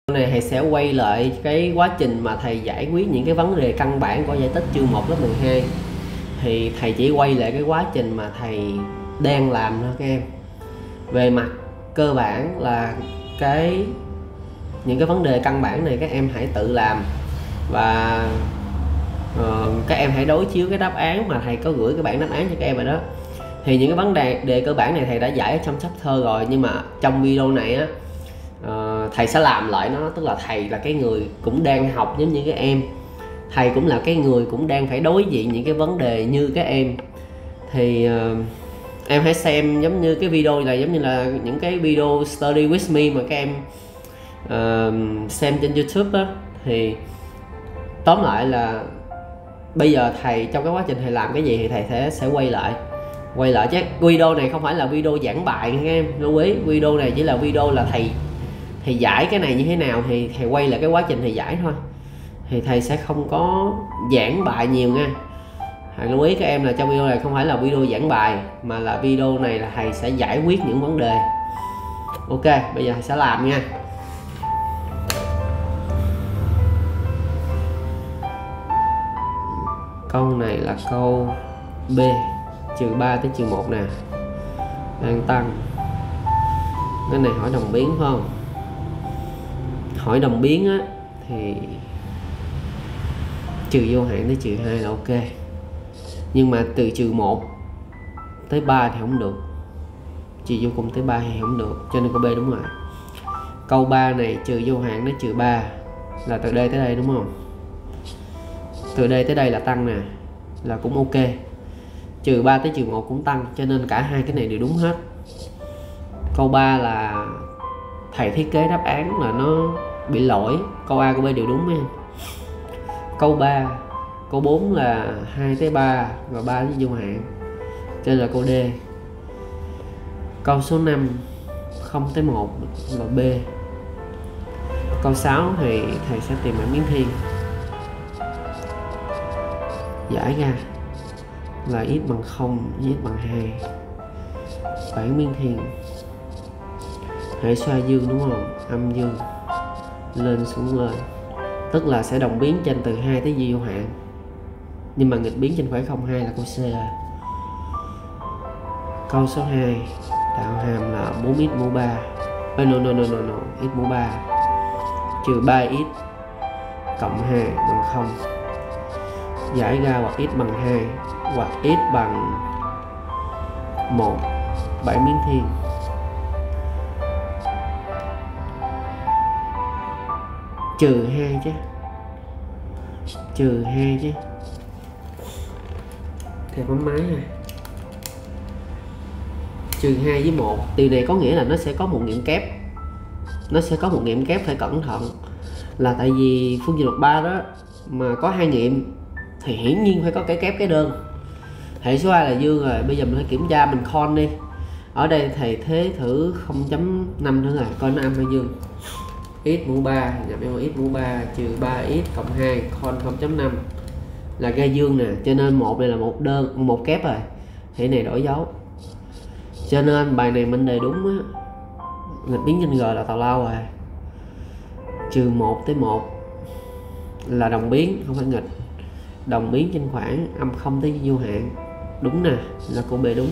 Này thầy sẽ quay lại cái quá trình mà thầy giải quyết những cái vấn đề căn bản của giải tích chương 1 lớp 12. Thì thầy chỉ quay lại cái quá trình mà thầy đang làm thôi các em. Về mặt cơ bản là những cái vấn đề căn bản này các em hãy tự làm, và các em hãy đối chiếu cái đáp án mà thầy có gửi cái bản đáp án cho các em rồi đó. Thì những cái vấn đề cơ bản này thầy đã giải ở trong chapter rồi, nhưng mà trong video này á, thầy sẽ làm lại nó. Tức là thầy là cái người cũng đang học giống như các em, thầy cũng là cái người cũng đang phải đối diện những cái vấn đề như các em. Thì em hãy xem giống như cái video này giống như là những cái video study with me mà các em xem trên YouTube á. Thì tóm lại là bây giờ thầy trong cái quá trình thầy làm cái gì thì thầy sẽ quay lại chứ. Video này không phải là video giảng bài nha các em, lưu ý. Video này chỉ là video là thầy giải cái này như thế nào thì thầy quay lại cái quá trình thầy giải thôi. Thì thầy sẽ không có giảng bài nhiều nha. Thầy lưu ý các em là trong video này không phải là video giảng bài, mà là video này là thầy sẽ giải quyết những vấn đề. Ok, bây giờ thầy sẽ làm nha. Câu này là câu B, trừ 3 tới trừ 1 nè, đang tăng. Cái này hỏi đồng biến phải không? Hỏi đồng biến á thì trừ vô hạn tới trừ 2 là ok. Nhưng mà từ trừ 1 tới 3 thì không được, trừ vô cùng tới 3 thì không được, cho nên câu B đúng rồi. Câu 3 này trừ vô hạn tới trừ 3 là từ đây tới đây đúng không? Từ đây tới đây là tăng nè, là cũng ok. Trừ 3 tới trừ 1 cũng tăng, cho nên cả hai cái này đều đúng hết. Câu 3 là thầy thiết kế đáp án là nó bị lỗi. Câu A, câu B đều đúng nha. Câu 3, câu 4 là 2 tới 3 và 3 tới vô hạn, cho nên là câu D. Câu số 5 0 tới 1 là B. Câu 6 thì thầy sẽ tìm bản biến thiên, giải ra là x bằng 0 với x bằng 2. Bản biến thiên hệ xoa dương đúng không? Âm dương lên xuống lên, tức là sẽ đồng biến trên từ 2 tới vô hạn, nhưng mà nghịch biến trên khoảng 0,2 là câu C rồi. Câu số 2 tạo hàm là 4x mũ 3. No, x mũ 3 trừ 3x cộng 2 bằng 0. Giải ra hoặc x bằng 2 hoặc x bằng 1. Bản biến thiên trừ 2 chứ, trừ 2 chứ. Thầy bấm máy nè. Trừ 2 với 1, điều này có nghĩa là nó sẽ có một nghiệm kép. Nó sẽ có một nghiệm kép, phải cẩn thận. Là tại vì phương trình luật 3 đó mà có 2 nghiệm thì hiển nhiên phải có cái kép cái đơn. Hệ số A là dương rồi, bây giờ mình phải kiểm tra, mình con đi. Ở đây thầy thế thử 0.5 nữa rồi, coi nó âm hay dương. X mũ 3 nhập vô x mũ 3 trừ 3x cộng 2 con 0.5 là ra dương nè, cho nên một này là một kép rồi, thì này đổi dấu. Cho nên bài này mình đề đúng á, nghịch biến trên G là tào lao rồi. Trừ 1 tới 1 là đồng biến, không phải nghịch. Đồng biến trên khoảng âm 0 tới vô hạn, đúng nè, là câu B đúng.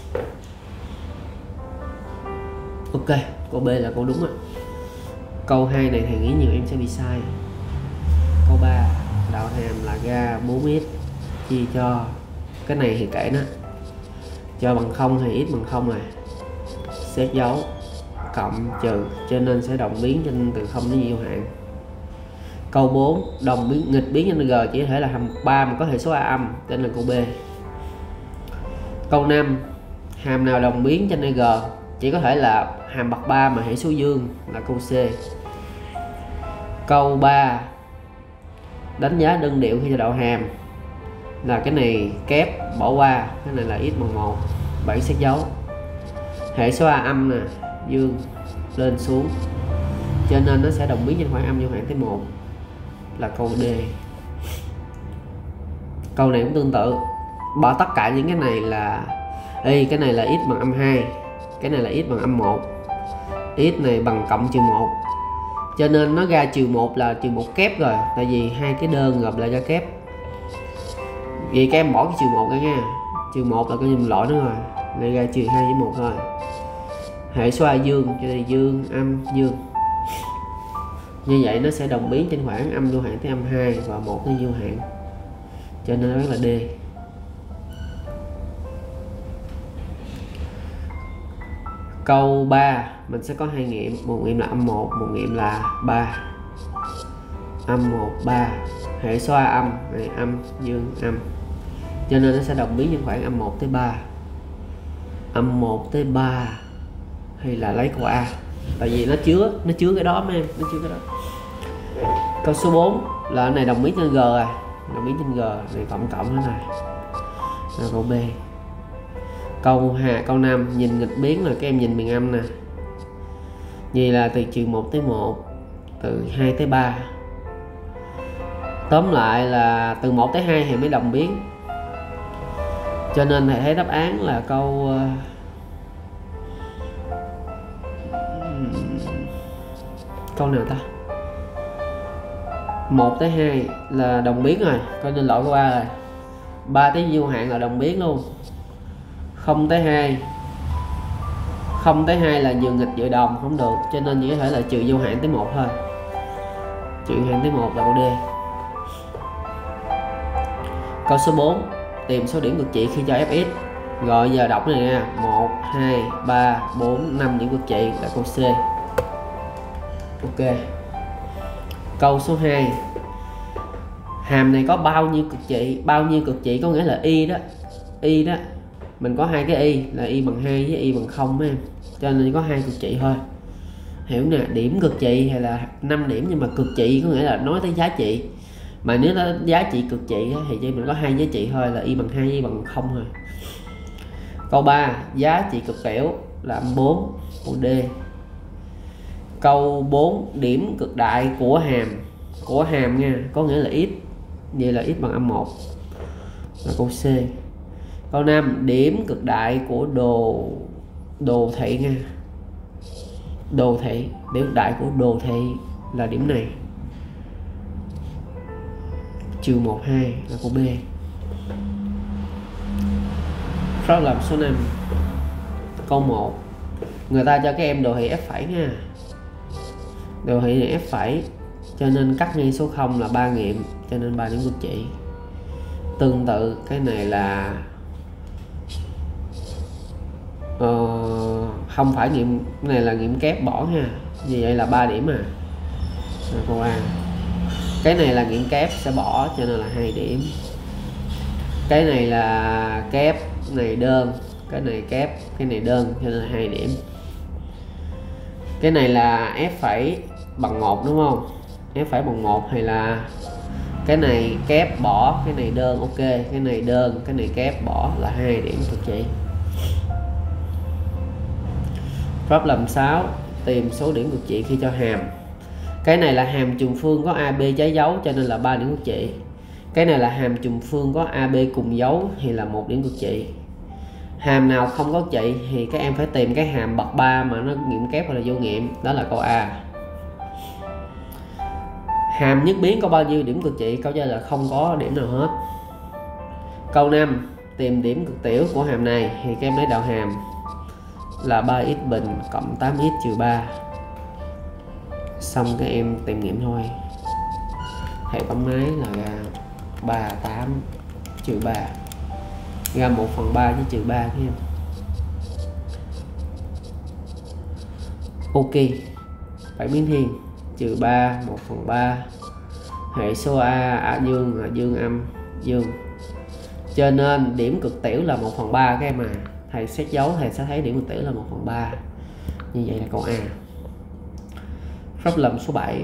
Ok, câu B là câu đúng á. Câu 2 này thầy nghĩ nhiều em sẽ bị sai. Câu 3 đạo hàm là ra 4x chia cho cái này thì kệ nó, cho bằng 0 thì x bằng 0 này, xét dấu cộng trừ, cho nên sẽ đồng biến trên từ 0 đến vô hạn. Câu 4 đồng biến nghịch biến trên G chỉ có thể là hàm 3 mà có hệ số A âm, tên là câu B. Câu 5 hàm nào đồng biến trên G chỉ có thể là hàm bậc 3 mà hệ số dương, là câu C. Câu 3 đánh giá đơn điệu khi cho đạo hàm là cái này kép bỏ qua, cái này là x bằng 1, 7 xét dấu. Hệ số A âm nè, dương lên xuống, cho nên nó sẽ đồng biến trên khoảng âm vô hạn tới 1, là câu D. Câu này cũng tương tự, bỏ tất cả những cái này là cái này là x bằng âm 2, cái này là x bằng âm 1, x này bằng cộng trừ 1, cho nên nó ra trừ 1 là trừ 1 kép rồi, tại vì hai cái đơn gộp lại ra kép. Vì các em bỏ cái trừ 1 ra nha, trừ 1 là coi như mình lỗi nữa rồi, lại ra trừ 2 với 1 thôi. Hệ số A dương cho nên dương âm dương. Như vậy nó sẽ đồng biến trên khoảng âm vô hạn tới âm 2 và 1 tới vô hạn, cho nên nó là D. Câu 3 mình sẽ có hai nghiệm, một nghiệm là âm 1, một nghiệm là 3. Âm 1 3, hệ số A âm này âm dương âm, cho nên nó sẽ đồng biến trên khoảng âm 1 tới 3. Âm 1 tới 3 hay là lấy câu A, tại vì nó chứa cái đó mấy em, nó chứa cái đó. Câu số 4 là cái này đồng biến trên G rồi, đồng biến trên G này cộng cộng thế này là câu B. Câu 5 nhìn nghịch biến là các em nhìn miền âm nè, vậy là từ trừ 1 tới 1, từ 2 tới 3. Tóm lại là từ 1 tới 2 thì mới đồng biến, cho nên thầy thấy đáp án là câu nào ta, 1 tới 2 là đồng biến rồi, coi nên lỗi câu A rồi. 3 tới vô hạn là đồng biến luôn. 0 tới 2 là nhường nghịch dự đồng không được, cho nên chỉ có thể là trừ vô hạn tới 1 thôi. Trừ hạn tới 1 là câu D. Câu số 4 tìm số điểm cực trị khi cho Fx. Rồi giờ đọc này nha, 1 2 3 4 5 điểm cực trị là câu C. Ok. Câu số 2 hàm này có bao nhiêu cực trị? Bao nhiêu cực trị có nghĩa là y đó mình có hai cái y là y bằng 2 với y bằng 0 em, cho nên có hai cực trị thôi, hiểu nè. Điểm cực trị hay là 5 điểm, nhưng mà cực trị có nghĩa là nói tới giá trị, mà nếu nó giá trị cực trị thì chỉ mình có hai giá trị thôi là y bằng 2 với y bằng 0 thôi. Câu 3 giá trị cực tiểu là âm 4, câu D. Câu 4 điểm cực đại của hàm nha, có nghĩa là x, vậy là x bằng âm 1 là câu C. Câu 5 điểm cực đại của đồ thị nha, đồ thị, điểm cực đại của đồ thị là điểm này, trừ 1 2 là câu B. Phép làm số 5. Câu 1 người ta cho các em đồ thị F phẩy nha, đồ thị này F phẩy, cho nên cắt ngay số 0 là 3 nghiệm, cho nên 3 điểm cực trị. Tương tự cái này là không phải nghiệm, cái này là nghiệm kép bỏ ha, như vậy là 3 điểm à, câu A. Cái này là nghiệm kép sẽ bỏ, cho nên là 2 điểm. Cái này là kép, cái này đơn, cái này kép, cái này đơn, cho nên là 2 điểm. Cái này là F phẩy bằng 1 đúng không? F phẩy bằng 1 hay là cái này kép bỏ, cái này đơn, ok, cái này đơn, cái này kép bỏ là 2 điểm cực trị. Problem 6 tìm số điểm cực trị khi cho hàm. Cái này là hàm trùng phương có AB trái dấu, cho nên là 3 điểm cực trị. Cái này là hàm trùng phương có AB cùng dấu thì là 1 điểm cực trị. Hàm nào không có trị thì các em phải tìm cái hàm bậc 3 mà nó nghiệm kép hoặc là vô nghiệm, đó là câu A. Hàm nhất biến có bao nhiêu điểm cực trị? Câu trả lời là không có điểm nào hết. Câu 5 tìm điểm cực tiểu của hàm này thì các em lấy đạo hàm là 3x bình cộng 8x trừ 3. Xong các em tìm nghiệm thôi. Hệ bấm máy là ra 3 8 trừ 3, ra 1/3 với trừ 3 các em. Ok, phải biến thiên trừ 3 1/3, hệ số A dương là dương âm dương, cho nên điểm cực tiểu là 1/3 các em à. Thầy xét dấu thầy sẽ thấy điểm cực tiểu là 1/3, như vậy là câu A. Problem số 7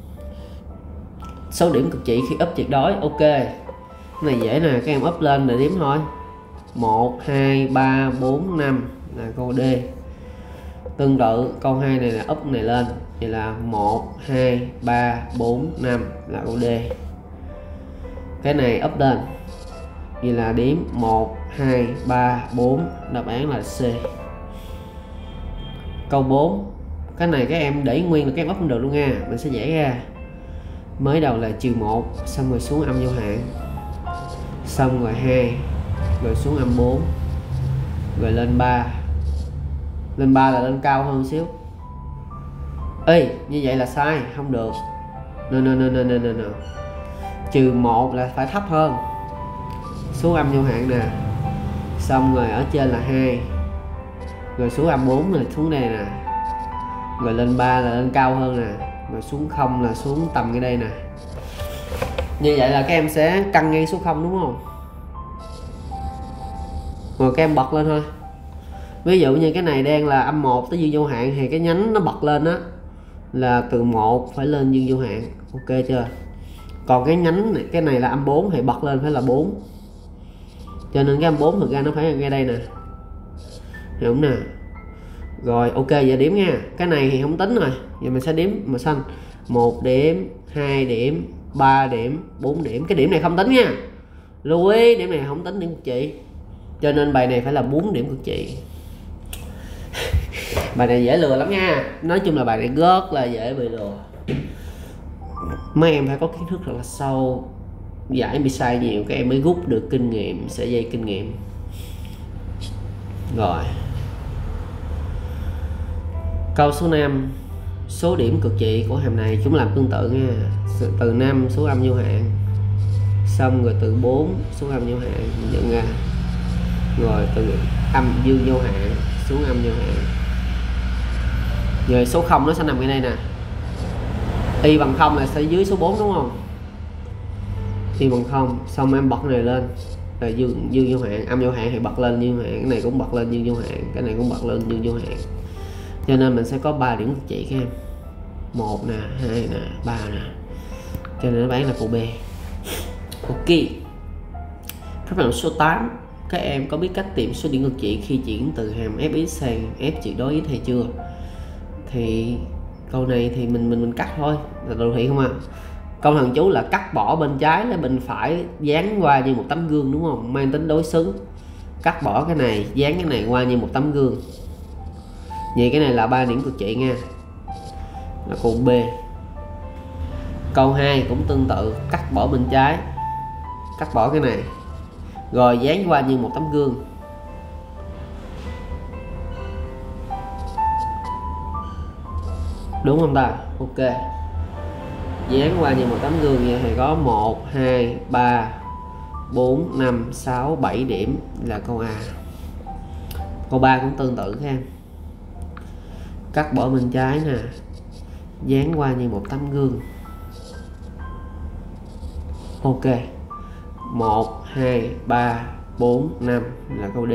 số điểm cực trị khi úp tuyệt đối. Ok, cái này dễ nè, các em úp lên để đếm thôi. 1 2 3 4 5 là câu D. Tương tự câu 2 này là úp này lên, vậy là 1 2 3 4 5 là câu D. Cái này úp lên, vậy là đếm 1 2 3 4, đáp án là C. Câu 4 Cái này các em để nguyên là các em ấp không được luôn nha. Mình sẽ vẽ ra. Mới đầu là -1, xong rồi xuống âm vô hạn, xong rồi 2, rồi xuống âm 4, rồi lên 3. Lên 3 là lên cao hơn xíu. Ê, như vậy là sai, không được. No. -1 là phải thấp hơn. Xuống âm vô hạn nè. Xong rồi ở trên là 2, rồi xuống âm 4 rồi xuống đây nè. Rồi lên 3 là lên cao hơn nè. Rồi xuống 0 là xuống tầm cái đây nè. Như vậy là các em sẽ căng ngay số 0 đúng không? Rồi các em bật lên thôi. Ví dụ như cái này đang là âm 1 tới dương vô hạn thì cái nhánh nó bật lên á là từ 1 phải lên dương vô hạn. Ok chưa? Còn cái nhánh này, cái này là âm 4 thì bật lên phải là 4. Cho nên cái âm 4 thực ra nó phải ngay đây nè. Hiểu không nè? Rồi ok, giờ điểm nha. Cái này thì không tính rồi. Giờ mình sẽ đếm màu xanh. 1 điểm, 2 điểm, 3 điểm, 4 điểm. Cái điểm này không tính nha. Lưu ý điểm này không tính điểm cực trị. Cho nên bài này phải là 4 điểm cực trị. Bài này dễ lừa lắm nha. Nói chung là bài này rất là dễ bị lừa. Mấy em phải có kiến thức rất là sâu, giải bị sai nhiều các em mới rút được kinh nghiệm, sợi dây kinh nghiệm. Rồi câu số 5, số điểm cực trị của hàm này chúng làm tương tự nha. Từ 5 số âm vô hạn, xong rồi từ 4 số âm vô hạn mình nhận ra, rồi từ âm dương vô hạn xuống âm vô hạn. Rồi số 0 nó sẽ nằm ở đây nè. Y bằng 0 là sẽ dưới số 4 đúng không? Y bằng 0, xong em bật này lên là dương vô hạn, âm vô hạn thì bật lên dương vô hạn, cái này cũng bật lên dương vô hạn, cái này cũng bật lên dương vô hạn. Cho nên mình sẽ có 3 điểm cực trị các em. 1 nè, 2 nè, 3 nè. Cho nên nó bán là câu B. Ok. Các bạn số 8, các em có biết cách tìm số điểm cực trị khi chuyển từ hàm fx sang f tuyệt đối với thầy chưa? Thì câu này thì mình cắt thôi, là đồ thị không à. Câu thần chú là cắt bỏ bên trái lấy bên phải dán qua như một tấm gương đúng không? Mang tính đối xứng. Cắt bỏ cái này, dán cái này qua như một tấm gương. Vậy cái này là 3 điểm cực trị nha. Là câu B. Câu 2 cũng tương tự, cắt bỏ bên trái, cắt bỏ cái này, rồi dán qua như một tấm gương. Đúng không ta? Ok. Dán qua như một tấm gương vậy thì có 1, 2, 3, 4, 5, 6, 7 điểm là câu A. Câu 3 cũng tương tự các em. Cắt bỏ bên trái nè, dán qua như một tấm gương. Ok. 1, 2, 3, 4, 5 là câu D.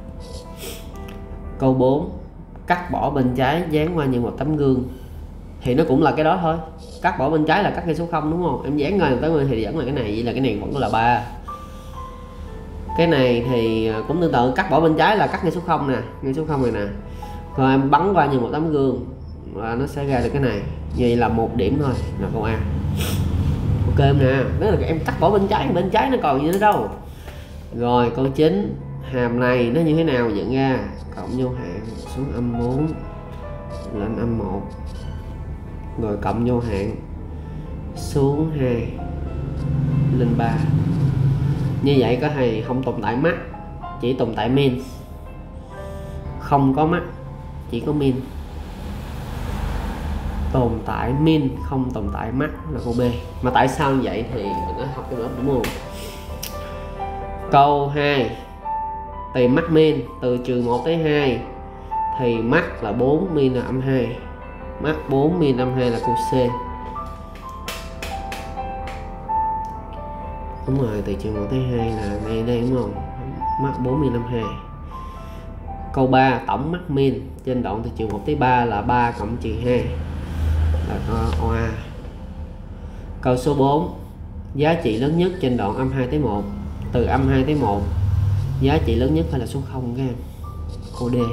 Câu 4, cắt bỏ bên trái dán qua như một tấm gương. Thì nó cũng là cái đó thôi. Cắt bỏ bên trái là cắt ngay số 0 đúng không? Em dán ngay tới nguyên thì vẫn là cái này, vậy là cái này vẫn là 3. Cái này thì cũng tương tự, cắt bỏ bên trái là cắt ngay số 0 nè, ngay số 0 này nè. Rồi em bắn qua như một tấm gương và nó sẽ ra được cái này. Vậy là 1 điểm thôi, là câu A. Ok em nè, đó là em cắt bỏ bên trái nó còn gì nữa đâu. Rồi câu 9, hàm này nó như thế nào nhận ra? Cộng vô hạn xuống âm 4 lên âm 1, rồi cộng vô hạn xuống 2 lên 3. Như vậy có thầy không tồn tại mắt, chỉ tồn tại min. Không có mắt, chỉ có min. Tồn tại min, không tồn tại mắt là câu B. Mà tại sao như vậy thì mình đã học cái lớp đúng không? Câu 2, tìm mắt min từ trừ 1 tới 2 thì mắt là 4, min là âm 2. Mắt 4, min âm 2 là câu C. Đúng rồi, từ trừ 1 tới 2 là đây đúng không? Mắt 4, min âm 2. Câu 3, tổng mắt min trên đoạn từ trừ 1 tới 3 là 3 cộng trừ 2 là câu A. Câu số 4, giá trị lớn nhất trên đoạn âm 2 tới 1. Từ âm 2 tới 1, giá trị lớn nhất phải là số 0 các em. Câu D.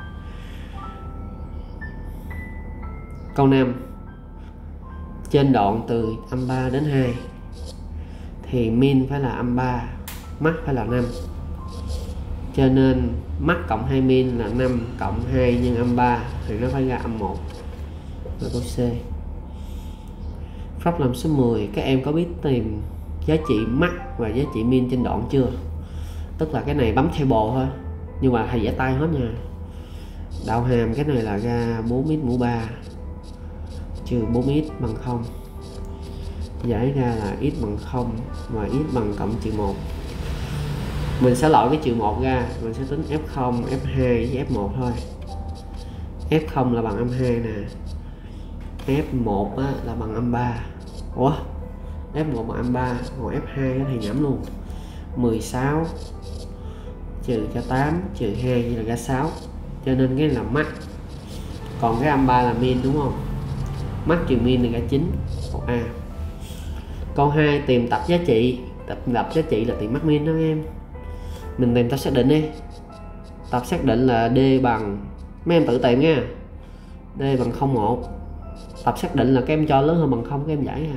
Câu 5, trên đoạn từ âm 3 đến 2 thì min phải là âm 3, mắt phải là 5. Cho nên mắt cộng 2 min là 5 cộng 2 nhân âm 3 thì nó phải ra âm 1. là câu C. Problem số 10, các em có biết tìm giá trị max và giá trị min trên đoạn chưa? Tức là cái này bấm table thôi, nhưng mà thầy vẽ tay hết nha. Đạo hàm cái này là ra 4x mũ 3 trừ 4x bằng 0. Giải ra là x bằng 0 và x bằng cộng trừ 1. Mình sẽ loại cái trừ 1 ra, mình sẽ tính F0, F2 với F1 thôi. F0 là bằng âm 2 nè, F1 á, là bằng âm 3. Ủa? F1 bằng âm 3, còn F2 thì nhẩm luôn. 16 trừ cho 8 trừ 2 là ra 6. Cho nên cái là max. Còn cái âm 3 là min đúng không? Max trừ min là ra 9. Câu A. Câu 2 tìm tập giá trị. Tập giá trị là tìm max min đó em. Mình tìm tập xác định đi. Tập xác định là D bằng, mấy em tự tìm nha, D bằng 01. Tập xác định là các em cho lớn hơn bằng 0, các em giải ra.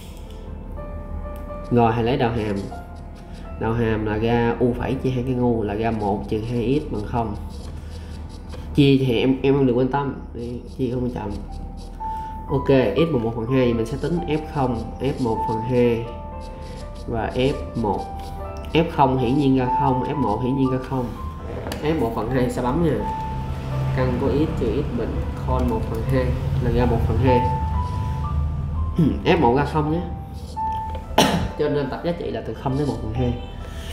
Rồi hãy lấy đạo hàm. Đạo hàm là ra u phẩy chia 2 cái ngu là ra 1 trừ 2x bằng 0. Chia thì em đừng quan tâm, chia không quan trọng. Ok, x bằng 1 phần 2 thì mình sẽ tính F0, F1 phần 2 và F1. F0 hiển nhiên ra 0, F1 hiển nhiên ra 0. F1 phần 2 sẽ bấm nha. Căn của x trừ x bình con 1 phần 2 là ra 1 phần 2. F1 ra 0 nhé. Cho nên tập giá trị là từ 0 đến 1 phần 2.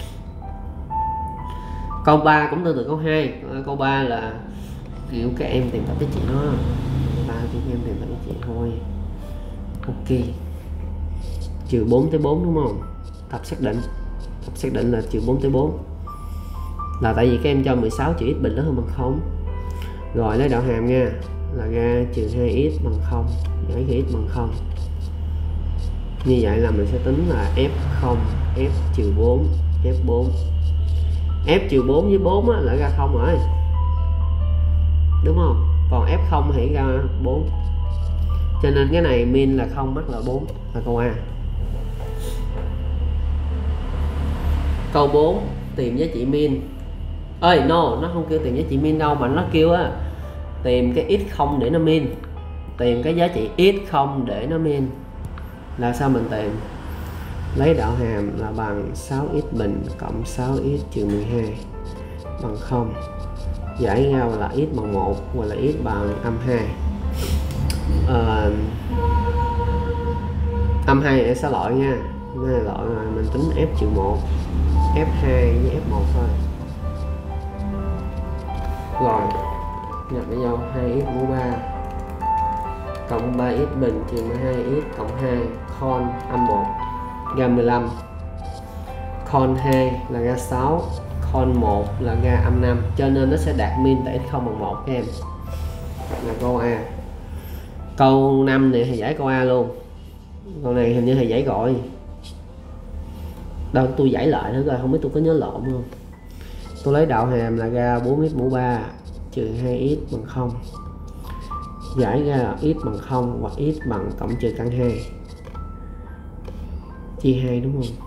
Câu 3 cũng tương tự câu 2. Câu 3 là kiểu các em tìm tập giá trị nó. 3 chúng em tìm tập giá trị thôi. Ok. Trừ 4 tới 4 đúng không? Tập xác định. Tập xác định là trừ 4 tới 4. Là tại vì các em cho 16 trừ x bình lớn hơn bằng 0. Rồi lấy đạo hàm nha, là ra trừ 2x bằng 0, giải khi x bằng 0. Như vậy là mình sẽ tính là F0, F trừ 4, F4. F trừ 4 với 4 á, là ra 0 rồi. Đúng không? Còn F0 thì ra 4. Cho nên cái này min là 0, max là 4, là câu A. Câu 4 tìm giá trị min. Ơi no, nó không kêu tìm giá trị min đâu, mà nó kêu á tìm cái x0 để nó min. Tìm cái giá trị x0 để nó min. Là sao mình tìm? Lấy đạo hàm là bằng 6x bình cộng 6x trừ 12 bằng 0. Giải ra là x bằng 1 hoặc là x bằng âm 2. Âm 2 sẽ loại nha. Này loại rồi mình tính f trừ 1, f2 với f1 thôi. Rồi nhập với nhau 2x mũ 3 cộng 3x bình trừ 12x cộng 2 con âm 1 ra 15. Con 2 là ra 6, con 1 là ra âm 5. Cho nên nó sẽ đạt min tại x0 bằng 1 các em. Là câu A. Câu 5 này thì giải câu A luôn. Câu này hình như thầy giải rồi. Đâu tôi giải lại nữa coi, không biết tôi có nhớ lộn không. Tôi lấy đạo hàm là ra 4x mũ 3 trừ 2x bằng 0. Giải ra là x bằng 0 hoặc x bằng cộng trừ căn 2. Chia 2 đúng không?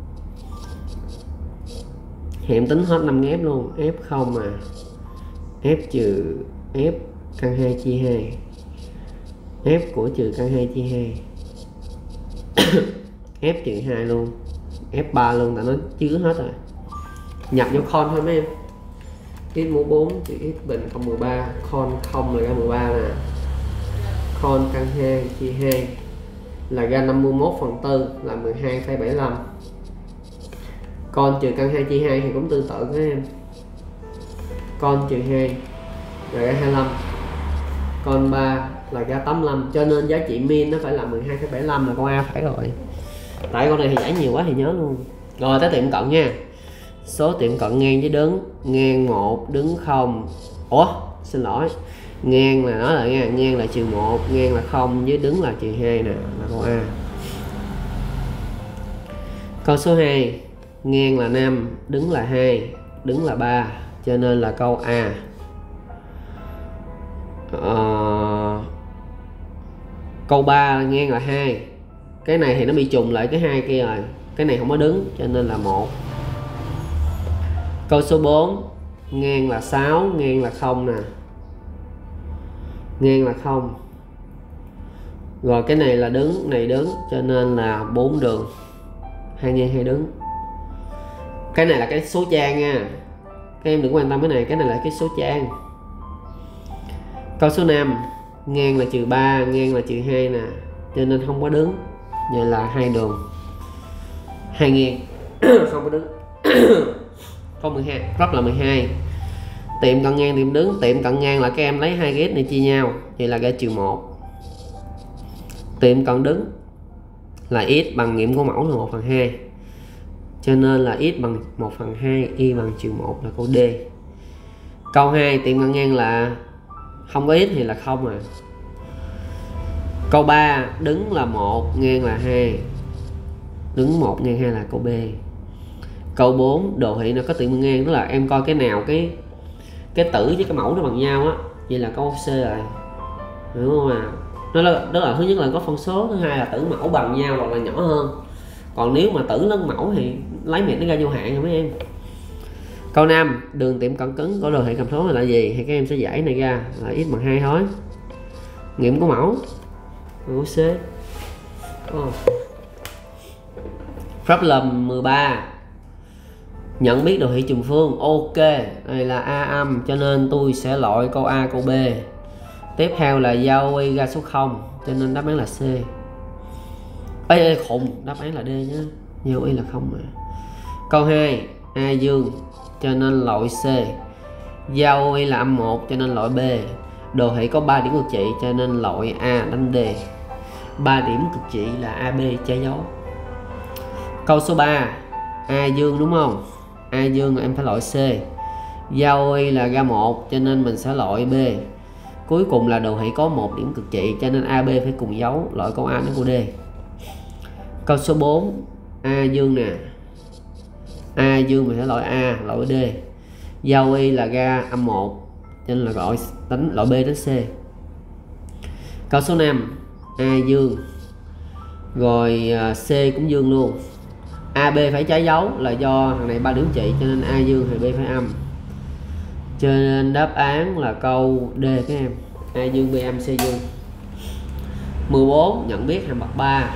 Thì em tính hết 5 ghép luôn. F0 mà F trừ F căn 2 chia 2. F của trừ căn 2 chia 2. F trừ 2 luôn, F3 luôn, tại nó chứa hết rồi. Nhập vô con thôi mấy em. X mũ 4 trừ x bình cộng 13. Con 0 là ra 13 nè. Con căn 2 chia 2 là ra 51 phần 4 là 12,75. Con trừ căn 2 chia 2 thì cũng tương tự các em. Con trừ 2 là ra 25. Con 3 là ra 85. Cho nên giá trị min nó phải là 12,75, là con A phải rồi. Tại con này thì giải nhiều quá thì nhớ luôn. Rồi tới tiệm cận nha. Số tiệm cận ngang với đứng. Ngang 1, đứng 0. Ủa xin lỗi, ngang là nói lại nha, ngang là trừ 1, ngang là 0, với đứng là trừ 2 nè, là câu A. Câu số 2, ngang là 5, đứng là 2, đứng là 3, cho nên là câu A. Câu 3 ngang là 2. Cái này thì nó bị trùng lại cái 2 kia rồi. Cái này không có đứng cho nên là 1. Câu số 4, ngang là 6, ngang là 0 nè. Ngang là 0. Rồi cái này là đứng, này đứng, cho nên là 4 đường, 2 ngang 2 đứng. Cái này là cái số trang nha, các em đừng quan tâm cái này là cái số trang. Câu số 5, ngang là -3, ngang là -2 nè, cho nên không có đứng, vậy là 2 đường, 2 ngang không có đứng. Câu 12, rất là 12. Tiệm cận ngang, tiệm đứng. Tiệm cận ngang là các em lấy hai cái x này chia nhau, vậy là ra -1. Tiệm cận đứng là x bằng nghiệm của mẫu là 1/2, cho nên là x bằng 1/2, y bằng -1 là câu D. Câu 2, tiệm cận ngang là không có x thì là không à. Câu 3, đứng là 1, ngang là 2, đứng 1 ngang 2 là câu B. Câu 4, đồ thị nó có tiệm cận ngang, tức là em coi cái nào cái tử với cái mẫu nó bằng nhau á, vậy là câu C rồi, hiểu không à? Đó là thứ nhất là có phân số, thứ hai là tử mẫu bằng nhau hoặc là nhỏ hơn. Còn nếu mà tử lớn mẫu thì lấy mệt nó ra vô hạn rồi mấy em. Câu 5, đường tiệm cận cứng của đồ thị cầm số là gì? Thì các em sẽ giải này ra là x bằng 2 thôi. Nghiệm của mẫu của C. Problem 13, nhận biết đồ thị trùng phương. Ok, đây là A âm, cho nên tôi sẽ loại câu A câu B. Tiếp theo là giao y ra số 0, cho nên đáp án là C. Ê khùng, đáp án là D nhé, giao y là 0 mà. Câu 2, A dương, cho nên loại C. Giao y là -1, cho nên loại B. Đồ thị có 3 điểm cực trị, cho nên loại A đánh D. 3 điểm cực trị là AB che dấu. Câu số 3, A dương đúng không? A dương em phải loại C. Giao y là ra 1, cho nên mình sẽ loại B. Cuối cùng là đồ thị có 1 điểm cực trị, cho nên AB phải cùng dấu, loại câu A đến câu D. Câu số 4, A dương nè. A dương mình sẽ loại A, loại D. Giao y là ra -1, cho nên là loại B đến C. Câu số 5, A dương, rồi C cũng dương luôn. AB phải trái dấu là do thằng này 3 điểm trị, cho nên A dương thì B phải âm, cho nên đáp án là câu D các em, A dương B âm C dương. 14, nhận biết hàm bậc 3.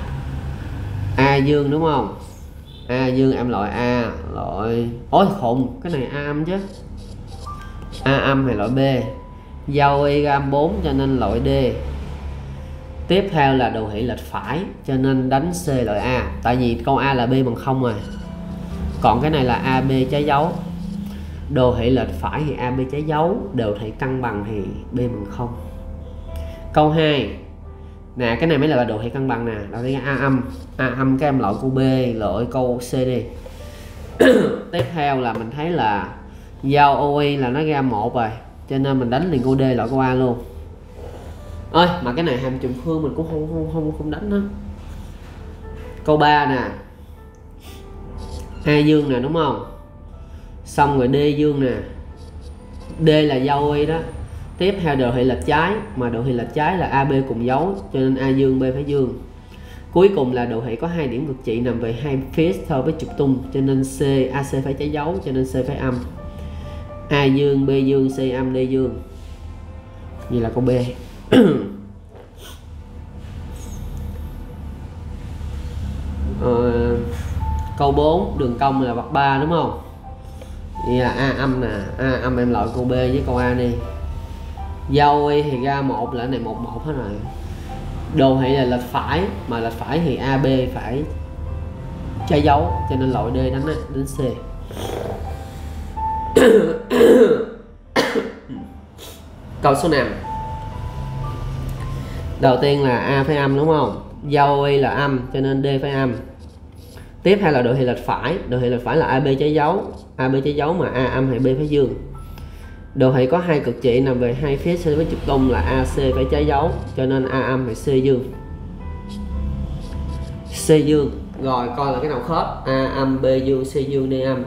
A dương đúng không? A dương em loại A, loại ôi khùng, cái này A âm chứ. A âm thì loại B. Giao y ra 4, cho nên loại D. Tiếp theo là đồ thị lệch phải, cho nên đánh C loại A, tại vì câu A là B bằng 0 rồi. Còn cái này là AB trái dấu. Đồ thị lệch phải thì AB trái dấu, đồ thị cân bằng thì B bằng 0. Câu 2 nè, cái này mới là đồ thị cân bằng nè. Đầu tiên A âm các em loại câu B, loại câu C đi. Tiếp theo là mình thấy là giao OI là nó ra 1 rồi, cho nên mình đánh liền câu D loại câu A luôn. Ơi mà cái này hàm trùng phương mình cũng không đánh đó. Câu 3 nè, A dương nè đúng không? Xong rồi D dương nè. D là giao y đó. Tiếp theo đồ thị lệch trái, mà đồ thị lệch trái là AB cùng dấu, cho nên A dương B phải dương. Cuối cùng là đồ thị có 2 điểm cực trị nằm về hai phía so với trục tung, cho nên AC phải trái dấu, cho nên C phải âm. A dương B dương C âm D dương. Vậy là câu B. Câu 4, đường cong là bậc 3 đúng không? Vậy là A âm nè, A âm em loại câu B với câu A đi. Giao y thì ra 1 là cái này 1 hết rồi. Đồ thị là lệch phải, mà lệch phải thì AB phải trái dấu, cho nên loại D đánh C. Câu số 5. Đầu tiên là A phải âm đúng không? Giao y là âm, cho nên D phải âm. Tiếp theo là đồ thị lệch phải, đồ thị lệch phải là AB trái dấu mà A âm thì B phải dương. Đồ thị có 2 cực trị nằm về hai phía so với trục tung là AC phải trái dấu, cho nên A âm thì C dương. C dương. Rồi coi là cái nào khớp. A âm B dương C dương D âm.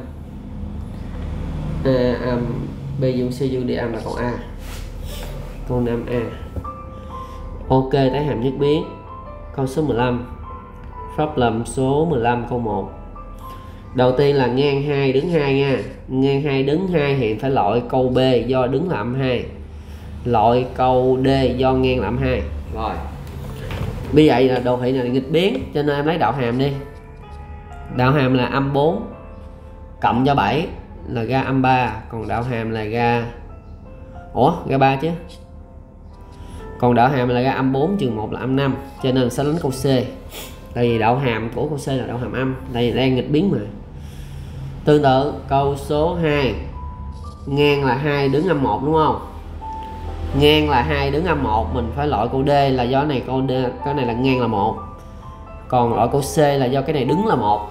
A âm B dương C dương D âm là câu A. Câu 5A. Ok, tới hàm nhất biến. Câu số 15. Problem số 15 câu 1. Đầu tiên là ngang 2 đứng 2 nha. Ngang 2 đứng 2 thì phải loại câu B do đứng là -2. Loại câu D do ngang là -2. Rồi. Vì vậy là đồ thị này là nghịch biến, cho nên em lấy đạo hàm đi. Đạo hàm là âm 4 cộng cho 7 là ra âm 3, còn đạo hàm là ra ra 3 chứ. Còn đạo hàm là ra âm 4 trừ 1 là âm 5, cho nên sẽ đánh câu C. Tại vì đạo hàm của câu C là đạo hàm âm, đây đang nghịch biến mà. Tương tự câu số 2, ngang là 2 đứng âm 1 đúng không? Ngang là 2 đứng âm 1, mình phải loại câu D là do này câu D, cái này là ngang là 1. Còn loại câu C là do cái này đứng là 1.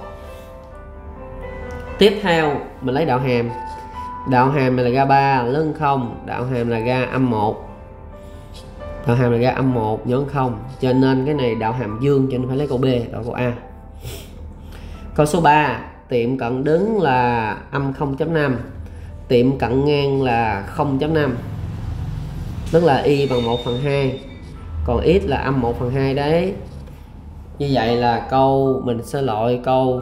Tiếp theo mình lấy đạo hàm. Đạo hàm này là ra 3 lớn hơn 0, đạo hàm là ra âm 1. Đạo hàm là ra âm 1 nhỏ hơn 0, cho nên cái này đạo hàm dương, cho nên phải lấy câu B, đó câu A. Câu số 3, tiệm cận đứng là âm 0.5, tiệm cận ngang là 0.5, tức là y bằng 1/2, còn x là âm 1/2 đấy. Như vậy là câu mình sẽ loại câu,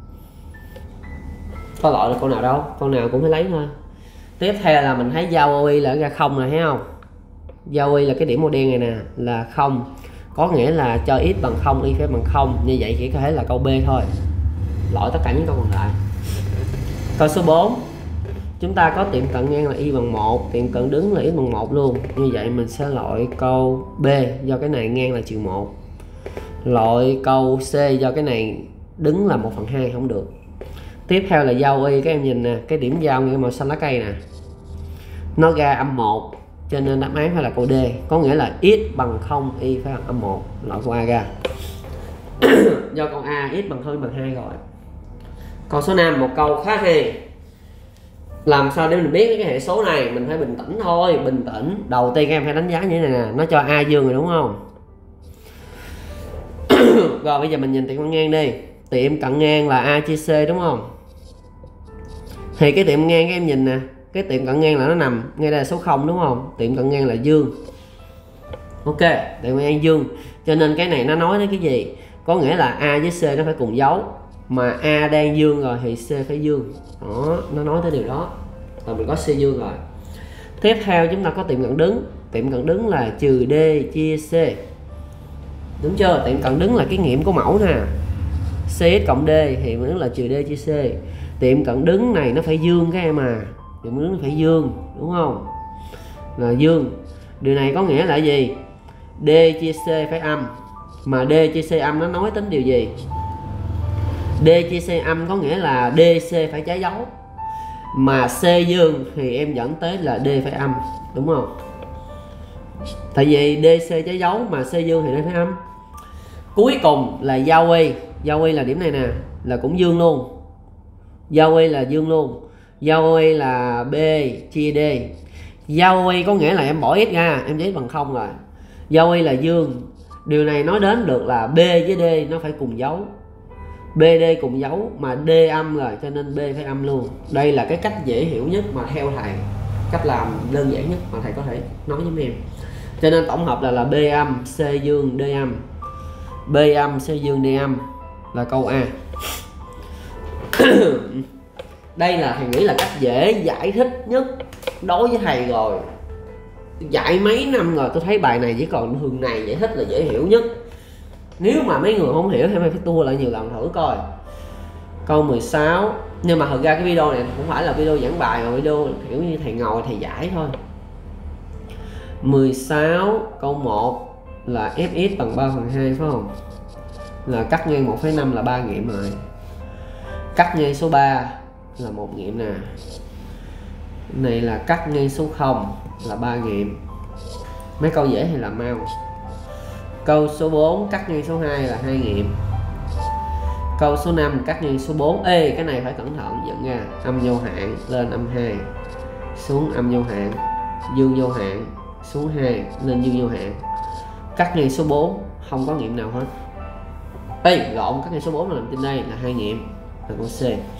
có loại được câu nào đâu, câu nào cũng phải lấy thôi. Tiếp theo là mình thấy giao OI là ra 0 rồi, thấy không? Giao OI là cái điểm màu đen này nè là 0, có nghĩa là cho x bằng 0, y phải bằng 0. Như vậy chỉ có thể là câu B thôi, loại tất cả những câu còn lại. Câu số 4, chúng ta có tiệm cận ngang là y bằng 1, tiệm cận đứng là x bằng 1 luôn. Như vậy mình sẽ loại câu B, do cái này ngang là trừ 1. Loại câu C do cái này đứng là 1/2, không được. Tiếp theo là giao y, các em nhìn nè, cái điểm giao như màu xanh lá cây nè, nó ra âm 1, cho nên đáp án phải là câu D, có nghĩa là x bằng 0, y phải bằng âm 1, loại câu A ra. Do câu A x bằng 0 bằng 2 rồi. Câu số 5, một câu khá hay. Làm sao để mình biết cái hệ số này? Mình phải bình tĩnh thôi, bình tĩnh. Đầu tiên các em phải đánh giá như thế này nè, nó cho A dương rồi đúng không? Rồi bây giờ mình nhìn tiệm cận ngang đi. Tiệm cận ngang là A chia C đúng không? Thì cái tiệm ngang các em nhìn nè, cái tiệm cận ngang là nó nằm ngay đây là số 0 đúng không? Tiệm cận ngang là dương. Ok, tiệm cận ngang dương. Cho nên cái này nó nói đến cái gì? Có nghĩa là A với C nó phải cùng dấu. Mà A đang dương rồi thì C phải dương. Đó, nó nói tới điều đó. Rồi mình có C dương rồi. Tiếp theo chúng ta có tiệm cận đứng. Tiệm cận đứng là trừ D chia C. Đúng chưa? Tiệm cận đứng là cái nghiệm của mẫu nè. CX cộng D thì mình là trừ D chia C. Tiệm cận đứng này nó phải dương các em à. Tiệm cận đứng nó phải dương, đúng không? Là dương. Điều này có nghĩa là gì? D chia C phải âm. Mà D chia C âm nó nói tính điều gì? D chia C âm có nghĩa là DC phải trái dấu. Mà C dương thì em dẫn tới là D phải âm, đúng không? Tại vì DC trái dấu mà C dương thì D phải âm. Cuối cùng là giao y. Giao y là điểm này nè, là cũng dương luôn. Giao y là dương luôn. Giao y là B chia D. Giao y có nghĩa là em bỏ x ra, em lấy bằng 0 rồi. Giao y là dương. Điều này nói đến được là B với D nó phải cùng dấu. BD cùng dấu mà D âm rồi, cho nên B phải âm luôn. Đây là cái cách dễ hiểu nhất mà theo thầy, cách làm đơn giản nhất mà thầy có thể nói với em. Cho nên tổng hợp là B âm, C dương, D âm. B âm, C dương, D âm là câu A. Đây là thầy nghĩ là cách dễ giải thích nhất đối với thầy rồi. Dạy mấy năm rồi tôi thấy bài này chỉ còn thường này giải thích là dễ hiểu nhất. Nếu mà mấy người không hiểu thì phải tua lại nhiều lần thử coi. Câu 16. Nhưng mà thật ra cái video này cũng phải là video giảng bài, mà video kiểu như thầy ngồi thầy giải thôi. 16 câu 1 là fx bằng 3/2 phải không? Là cắt ngang 1,5 là 3 nghiệm rồi. Cắt ngang số 3 là 1 nghiệm nè. Này là cắt ngang số 0 là 3 nghiệm. Mấy câu dễ thì làm mau. Câu số 4 cắt ngang số 2 là 2 nghiệm. Câu số 5 cắt ngang số 4. Ê, cái này phải cẩn thận, dẫn ra âm vô hạn lên âm 2, xuống âm vô hạn, dương vô hạn, xuống 2 lên dương vô hạn. Cắt ngang số 4 không có nghiệm nào hết. Ê, lộn, cắt ngang số 4 là nằm trên đây là 2 nghiệm, là con C.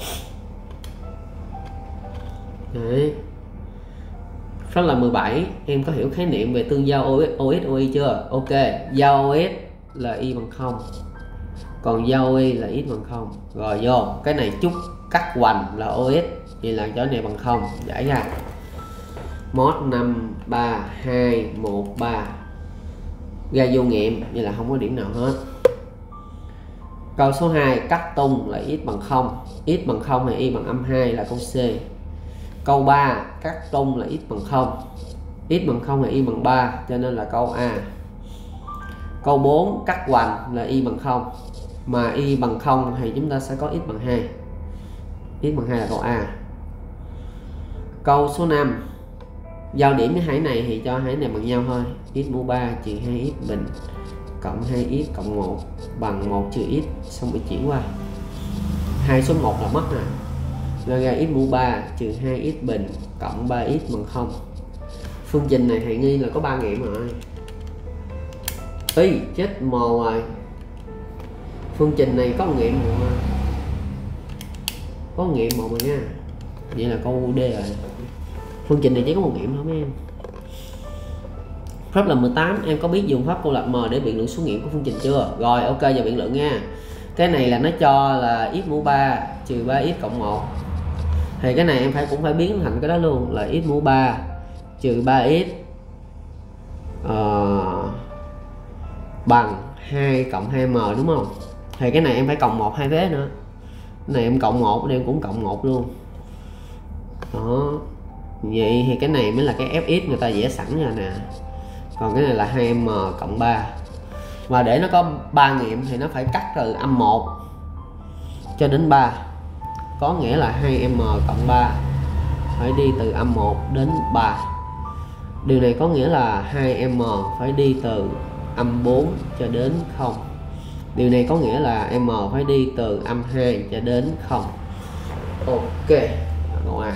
Đấy. Đó là 17. Em có hiểu khái niệm về tương giao OX, OI chưa? Ok, giao OX là y bằng 0, còn giao OI là x bằng 0. Rồi vô, cái này chút cắt hoành là OX, vậy là chỗ này bằng 0, giải ra. Mod 5 3 2 1 3 ra vô nghiệm, như là không có điểm nào hết. Câu số 2 cắt tung là x bằng 0. X bằng 0 thì y bằng âm 2 là câu C. Câu 3 cắt tung là x bằng 0. X bằng 0 thì y bằng 3 cho nên là câu A. Câu 4 cắt hoành là y bằng 0. Mà y bằng 0 thì chúng ta sẽ có x bằng 2. X bằng 2 là câu A. Câu số 5 giao điểm với hải này thì cho hải này bằng nhau thôi. X mũ 3 trừ 2x bình cộng 2x cộng 1 bằng 1 trừ x, xong rồi chuyển qua 2 số 1 là mất nè, rồi ra x mũ 3 trừ 2x bình cộng 3x bằng 0. Phương trình này thầy nghi là có 3 nghiệm rồi. Ý chết mồ rồi, phương trình này có nghiệm một, có nghiệm một rồi nha, vậy là câu D rồi. Phương trình này chỉ có một nghiệm thôi mấy em. Pháp lần 18 em có biết dùng pháp cô lập M để biện luận số nghiệm của phương trình chưa? Rồi ok, giờ biện luận nha. Cái này là nó cho là x mũ 3 trừ 3x cộng 1. Thì cái này em cũng phải biến thành cái đó luôn, là x mũ 3 trừ 3x bằng 2 cộng 2m đúng không? Thì cái này em phải cộng 1 hai vế nữa. Cái này em cộng 1, em cũng cộng 1 luôn. Đó. Vậy thì cái này mới là cái fx người ta vẽ sẵn rồi nè. Còn cái này là 2m cộng 3. Và để nó có 3 nghiệm thì nó phải cắt từ âm 1 cho đến 3. Có nghĩa là 2m cộng 3 phải đi từ âm 1 đến 3. Điều này có nghĩa là 2m phải đi từ âm 4 cho đến 0. Điều này có nghĩa là m phải đi từ âm 2 cho đến 0. Ok, câu A.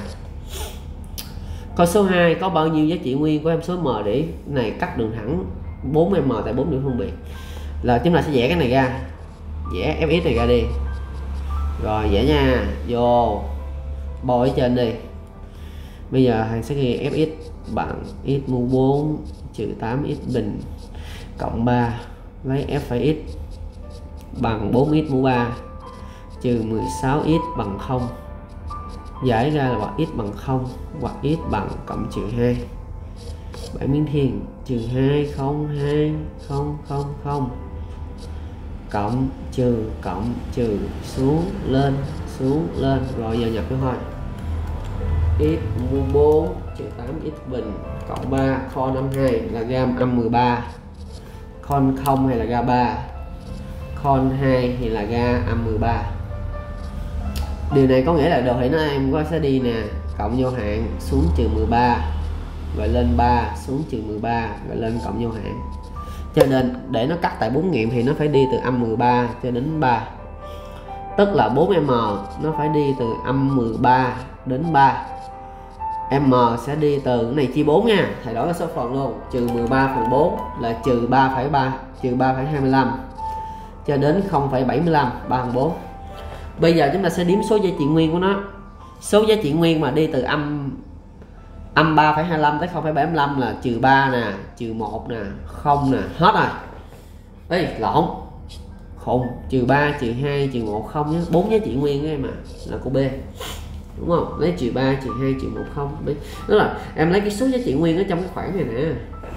Câu số 2 có bao nhiêu giá trị nguyên của em số m để này cắt đường thẳng 4m tại 4 điểm phân biệt. Là chúng ta sẽ vẽ cái này ra, vẽ fx này ra đi. Rồi vẽ nha, vô bôi ở trên đi. Bây giờ thầy sẽ ghi fx bằng x mũ 4 trừ 8x bình cộng 3, lấy f phẩy x bằng 4x mũ 3 trừ 16x bằng 0. Giải ra là hoặc x bằng 0 hoặc x bằng cộng trừ 2. 7 miếng thiên trừ 2 0 2 0 0 0 cộng trừ xuống lên. Rồi giờ nhập cho thôi. X mũ 4 trừ 8x bình cộng 3 kho 52 là gam âm 13, con 0 hay là ga 3, con 2 thì là ga âm 13. Điều này có nghĩa là đồ thị nó em có sẽ đi nè, cộng vô hạn xuống trừ 13 rồi lên 3 xuống trừ 13 rồi lên cộng vô hạn. Cho nên để nó cắt tại 4 nghiệm thì nó phải đi từ âm 13 cho đến 3. Tức là 4m nó phải đi từ âm 13 đến 3. M sẽ đi từ cái này chia 4 nha, thầy đổi cái số phần luôn, trừ 13 phần 4 là trừ 3,3 trừ 3,25 cho đến 0,75 3 phần 4. Bây giờ chúng ta sẽ đếm số giá trị nguyên của nó. Số giá trị nguyên mà đi từ âm 3,25 tới 0,75 là trừ 3 nè, trừ 1 nè, 0 nè, hết rồi. Ê, lộn. Khùng, trừ 3, trừ 2, trừ 1, 0 nhé. 4 giá trị nguyên của em là câu B. Đúng không? Lấy trừ 3, trừ 2, trừ 1, 0. Tức là em lấy cái số giá trị nguyên ở trong cái khoảng này nè.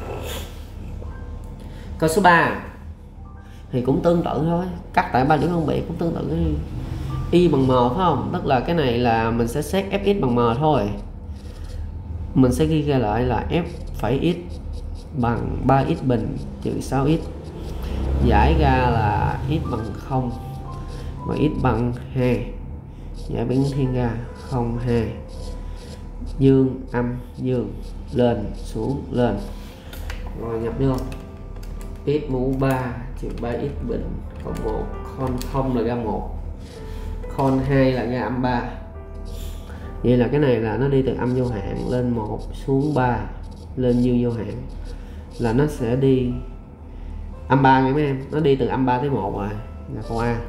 Câu số 3 thì cũng tương tự thôi, cắt tại 3 điểm phân biệt cũng tương tự. Y bằng m phải không? Tức là cái này là mình sẽ xét fx bằng m thôi. Mình sẽ ghi ra lại là f phẩy x bằng 3x bình trừ 6x. Giải ra là x bằng 0 và x bằng 2. Giải biến thiên ra 0 2. Dương âm dương, lên xuống lên. Rồi nhập vô. X mũ 3 trừ 3x bình cộng 1, con 0 là ra 1, con 2 là ra âm 3. Vậy là cái này là nó đi từ âm vô hạn lên 1 xuống 3 lên dương vô hạn, là nó sẽ đi âm 3 nha mấy em, nó đi từ âm 3 tới 1 rồi, là câu A.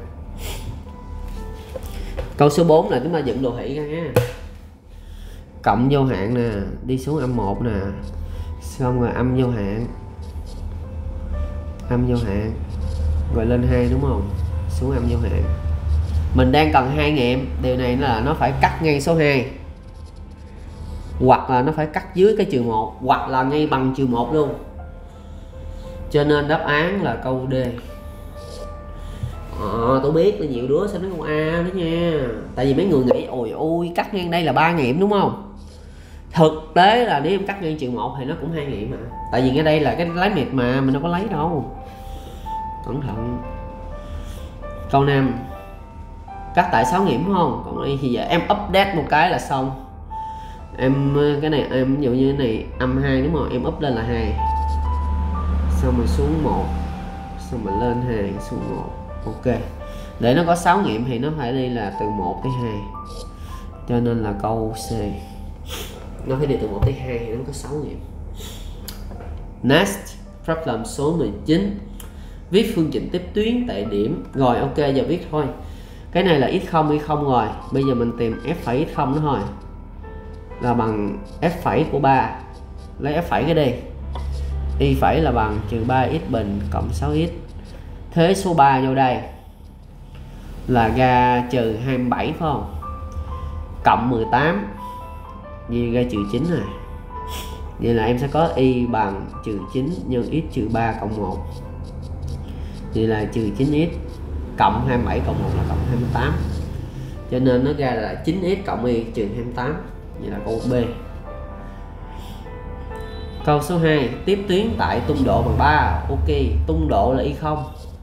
Câu số 4 là chúng ta dựng đồ thị ra nha. Cộng vô hạn nè, đi xuống âm 1 nè, xong rồi âm vô hạn rồi lên 2 đúng không, xuống âm vô hạn. Mình đang cần 2 nghiệm, điều này là nó phải cắt ngay số 2, hoặc là nó phải cắt dưới cái trừ 1, hoặc là ngay bằng trừ 1 luôn. Cho nên đáp án là câu D. Tôi biết là nhiều đứa sẽ nói câu A đó nha. Tại vì mấy người nghĩ ôi ôi cắt ngang đây là 3 nghiệm đúng không? Thực tế là nếu em cắt ngang trừ 1 thì nó cũng 2 nghiệm mà. Tại vì ngay đây là cái lái mệt mà mình đâu có lấy đâu. Cẩn thận. Câu 5. Cắt tại 6 nghiệm đúng không? Còn đây thì giờ em update một cái là xong. Em cái này em ví dụ như cái này âm 2 đúng không? Em up lên là 2. Xong rồi xuống 1. Xong rồi lên 2 xuống 1. Ok. Để nó có 6 nghiệm thì nó phải đi là từ 1 tới 2. Cho nên là câu C. Nó phải đi từ 1 tới 2 thì nó có 6 nghiệm. Next, problem số 19. Viết phương trình tiếp tuyến tại điểm. Rồi ok, giờ viết thôi. Cái này là x0 y0 rồi. Bây giờ mình tìm f phẩy x0 nữa thôi. Là bằng f phẩy của 3. Lấy f phẩy cái đi. Y phẩy là bằng trừ 3x bình cộng 6x. Thế số 3 vô đây là ra trừ 27 phải không? Cộng 18 vì ra trừ 9 này. Vậy là em sẽ có y bằng trừ 9 nhân x trừ 3 cộng 1. Vậy là trừ 9x cộng 27 cộng 1 là cộng 28. Cho nên nó ra là 9x cộng y trừ 28. Vậy là câu B. Câu số 2. Tiếp tuyến tại tung độ bằng 3. Ok, tung độ là y0.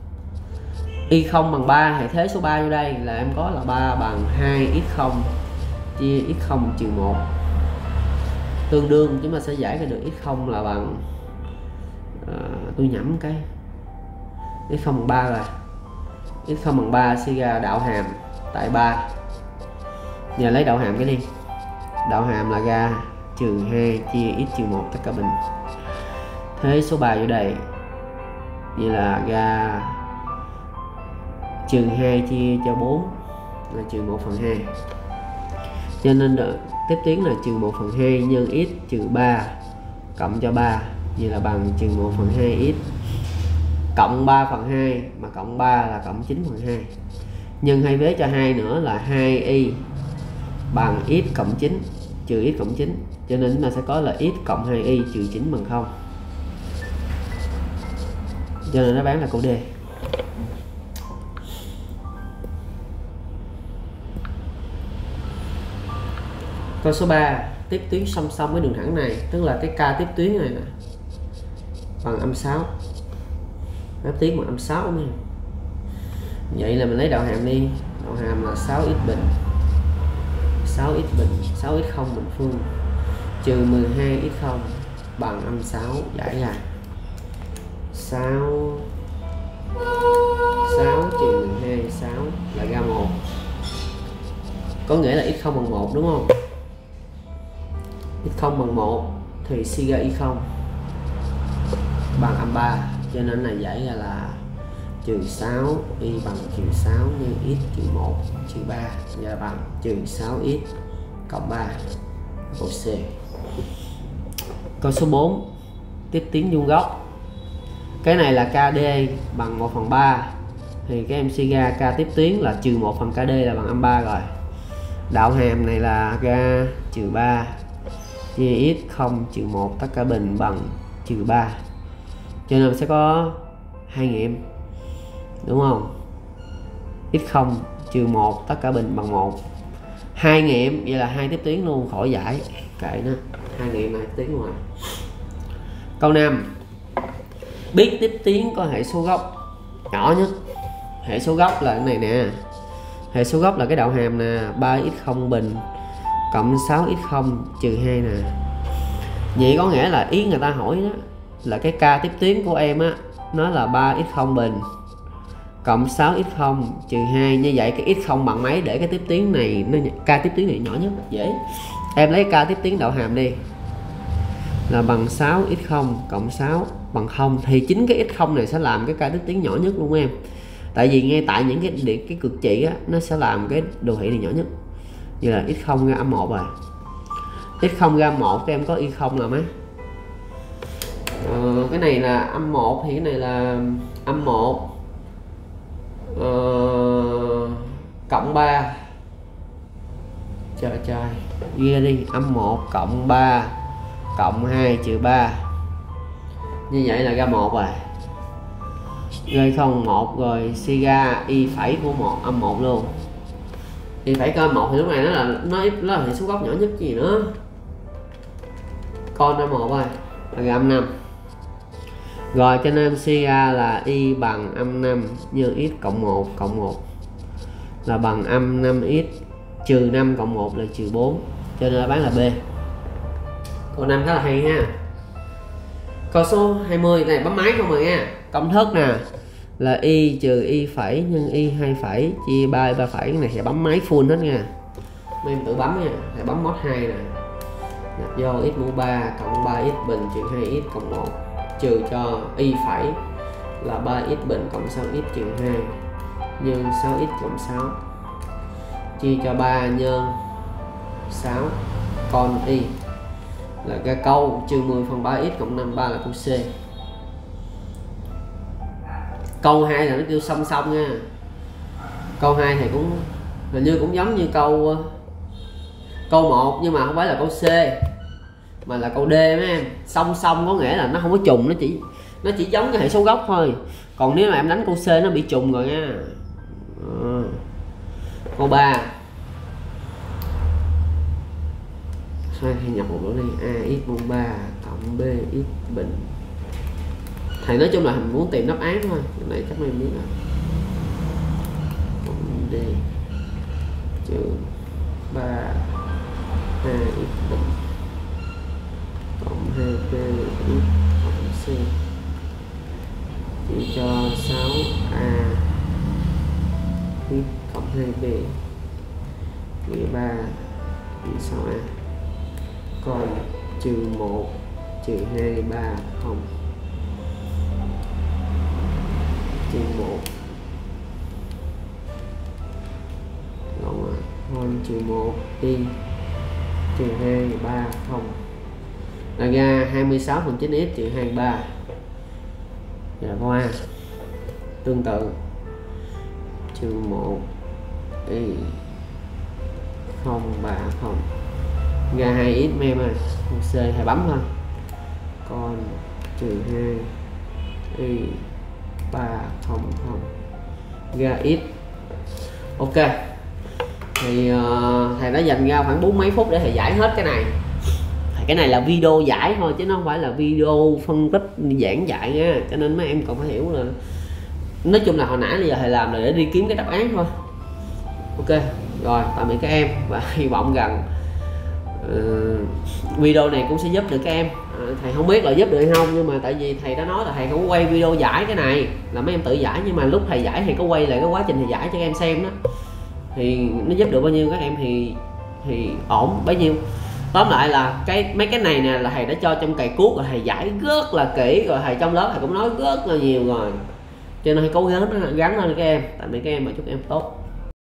Y0 bằng 3 thì thế số 3 vô đây là em có là 3 bằng 2x0 chia x0 trừ 1. Tương đương chúng ta sẽ giải ra được x0 là bằng tôi nhẩm cái x0 bằng 3 rồi. X0 bằng 3 suy ra đạo hàm tại 3. Giờ lấy đạo hàm cái đi. Đạo hàm là ra trừ 2 chia x trừ 1 tất cả bình. Thế số 3 vô đây. Vậy là ra trừ 2 chia cho 4 là trừ 1 phần 2. Cho nên tiếp tuyến là trừ 1 phần 2 nhân x trừ 3 cộng cho 3. Vậy là bằng trừ 1 phần 2 x cộng 3 phần 2. Mà cộng 3 là cộng 9 phần 2. Nhân 2 vế cho 2 nữa là 2y bằng x cộng 9 trừ x cộng 9. Cho nên chúng ta sẽ có là x cộng 2y trừ 9 bằng 0. Cho nên đáp án là câu D. Câu số 3. Tiếp tuyến song song với đường thẳng này. Tức là cái k tiếp tuyến này nè bằng âm 6. Tiếp tuyến bằng âm 6 nha. Vậy là mình lấy đạo hàm đi. Đạo hàm là 6x bình 6x bình 6x0 bình phương trừ 12x0 bằng âm 6. Giải ra 6 trừ 12 6 là ra 1. Có nghĩa là x0 bằng 1 đúng không? X0 bằng 1 thì suy ra y0 bằng âm 3. Cho nên là giải ra là trừ 6 y bằng trừ 6 nhân x trừ 1 trừ 3 và bằng trừ 6x cộng 3. Câu C. Câu số 4. Tiếp tuyến vuông góc. Cái này là KD bằng 1 phần 3. Thì các em suy ra K tiếp tuyến là trừ 1 phần KD là bằng âm 3 rồi. Đạo hàm này là ra trừ 3 chia x0 trừ 1 tất cả bình bằng trừ 3. Cho nên sẽ có 2 nghiệm. Đúng không? x0 trừ 1 tất cả bình bằng 1. 2 nghiệm, vậy là 2 tiếp tuyến luôn, khỏi giải. Kệ nó, 2 nghiệm này tiếp tuyến ngoài. Câu 5. Biết tiếp tuyến có hệ số góc nhỏ nhất. Hệ số góc là cái này nè. Hệ số góc là cái đạo hàm nè, 3x0 bình cộng 6x0 trừ 2 nè. Vậy có nghĩa là ý người ta hỏi đó là cái k tiếp tuyến của em á, nó là 3x0 bình cộng 6x0 trừ 2. Như vậy cái x0 bằng mấy để cái tiếp tuyến này nó k tiếp tuyến này nhỏ nhất? Dễ. Em lấy k tiếp tuyến đạo hàm đi là bằng 6x0 cộng 6 bằng 0 thì chính cái x0 này sẽ làm cái k tiếp tuyến nhỏ nhất luôn em. Tại vì ngay tại những cái cực trị á, nó sẽ làm cái đồ thị này nhỏ nhất. Như là x0 ra âm 1 rồi. x0 ra âm 1 các em có y0 là mấy? Cái này là âm 1 thì cái này là âm 1 cộng 3. Trời ghi đi, âm 1 cộng 3 cộng 2 trừ 3. Như vậy là ra 1 rồi. Gây không 1 rồi suy ra y phẩy của âm 1 luôn. Y phẩy cơ 1 thì lúc này nó là hệ số gốc nhỏ nhất gì nữa. Con âm 1 ơi là âm 5. Rồi cho nên suy ra là y bằng âm 5 nhân x cộng 1 cộng 1 là bằng âm 5x trừ 5 cộng 1 là trừ 4. Cho nên đáp án là B. Câu 5 khá là hay ha. Câu số 20 này bấm máy không rồi nha. Công thức nè là y trừ y phẩy nhân y 2 phẩy chia 3 3 phẩy. Cái này sẽ bấm máy full hết nha. Mấy em tự bấm nha. Hãy bấm mod 2 nè. Nhập vô x mũ 3 cộng 3x bình trừ 2x cộng 1 trừ cho y phẩy là 3x bình cộng 6x trừ 2 nhân 6x cộng 6 chia cho 3 nhân 6 con y là cái câu trừ 10 phần 3x cộng 5 3 là câu C. Câu 2 là nó kêu song song nha. Câu 2 thì cũng hình như cũng giống như câu 1 nhưng mà không phải là câu C mà là câu D mấy em. Song song có nghĩa là nó không có trùng, nó chỉ giống cái hệ số gốc thôi. Còn nếu mà em đánh câu C nó bị trùng rồi nha. Câu 3 Thôi nhập một lỗ này a x mũ 3 cộng b x bình. Thầy nói chung là mình muốn tìm đáp án thôi. Cái này chắc mình biết rồi. Cộng d trừ 3 a x bình cộng 2b x cộng c chia cho 6a x cộng 2b chia 3 chia 6a còn trừ 1 trừ 2 3 0 trừ 1 con trừ 1 y trừ 2 3 0 là ra 26 phần 9x trừ 23. Dạ qua tương tự trừ 1 y 0 3 0 ra 2x mấy em ơi. C hãy bấm thôi. Con trừ 2 y 3 0 0 ra x. Ok thì thầy đã dành ra khoảng 40 mấy phút để thầy giải hết cái này. Cái này là video giải thôi chứ nó không phải là video phân tích giảng dạy nha, cho nên mấy em còn phải hiểu là nói chung là hồi nãy giờ thầy làm là để đi kiếm cái đáp án thôi. Ok rồi tạm biệt các em và hy vọng rằng video này cũng sẽ giúp được các em. Thầy không biết là giúp được hay không nhưng mà tại vì thầy đã nói là thầy không quay video giải cái này là mấy em tự giải, nhưng mà lúc thầy giải thầy có quay lại cái quá trình thầy giải cho các em xem đó, thì nó giúp được bao nhiêu các em thì ổn bấy nhiêu. Tóm lại là mấy cái này nè là thầy đã cho trong cày cuốc rồi, thầy giải rất là kỹ rồi, thầy trong lớp thầy cũng nói rất là nhiều rồi, cho nên hãy cố gắng lên các em. Tạm biệt các em và chúc các em tốt.